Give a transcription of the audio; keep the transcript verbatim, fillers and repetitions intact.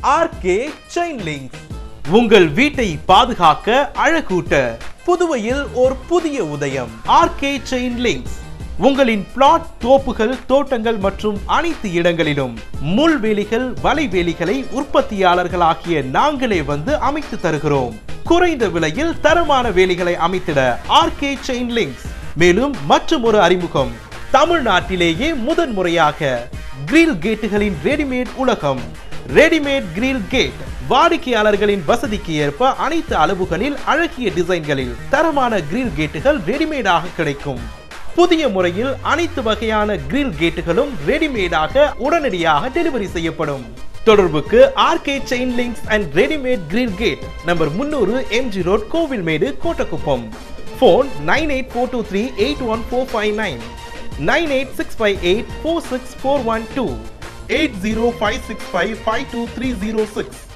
RK chain links. உங்கள் வீட்டை பாதுகாக்க அழகூட்ட புதுவையில் ஒரு புதிய உதயம். ஆர்கே செயின் லிங்க்ஸ் உங்களின் பிளாட், தோப்புகள், தோட்டங்கள் மற்றும் அனைத்து இடங்களிலும் முள்வேலிகள், வலைவேலிகளை உற்பத்தியாளர்களாகிய நாங்களே வந்து அமைத்து தருகிறோம். குறைந்த விலையில் தரமான வேலிகளை அமைத்திட ஆர்கே செயின் லிங்க்ஸ். மேலும் மற்றும் ஒரு அறிமுகம், தமிழ்நாட்டிலேயே முதன் முறையாக கிரில் கேட்டுகளின் ரெடிமேட் உலகம். ரெடிமேட் கிரில் கேட் வாடிக்கையாளர்களின் வசதிக்கு ஏற்ப அனைத்து அளவுகளில் அழகிய டிசைன்களில் தரமான கிரில் கேட்டுகள் ரெடிமேடாக கிடைக்கும். புதிய முறையில் அனைத்து வகையான கிரில் கேட்டுகளும் ரெடிமேடாக உடனடியாக டெலிவரி செய்யப்படும். தொடர்புக்கு RK chain links and readymade grill gate, number முன்னூறு MG road, Kovilmedu, Kottakuppam. Phone nine eight four two three eight one four five nine, nine eight six five eight four six four one two, eight zero five six five five two three zero six.